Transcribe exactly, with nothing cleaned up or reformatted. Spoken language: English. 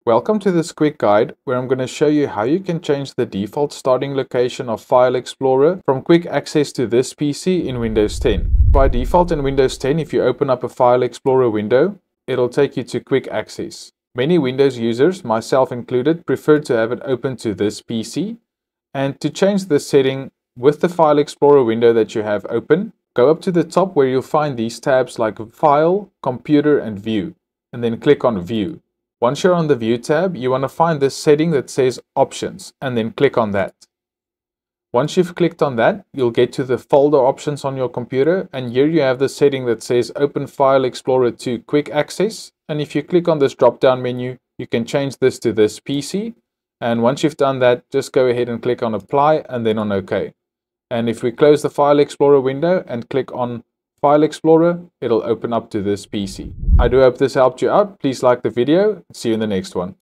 Welcome to this quick guide where I'm going to show you how you can change the default starting location of File Explorer from quick access to this P C in Windows ten. By default in Windows ten, if you open up a File Explorer window, it'll take you to quick access. Many Windows users, myself included, prefer to have it open to this P C. And to change this setting with the File Explorer window that you have open, go up to the top where you'll find these tabs like File, Computer and View, and then click on View. Once you're on the View tab, you want to find this setting that says Options, and then click on that. Once you've clicked on that, you'll get to the folder options on your computer, and here you have the setting that says Open File Explorer to Quick Access. And if you click on this drop-down menu, you can change this to this P C. And once you've done that, just go ahead and click on Apply and then on OK. And if we close the File Explorer window and click on File Explorer, it'll open up to this P C. I do hope this helped you out. Please like the video. See you in the next one.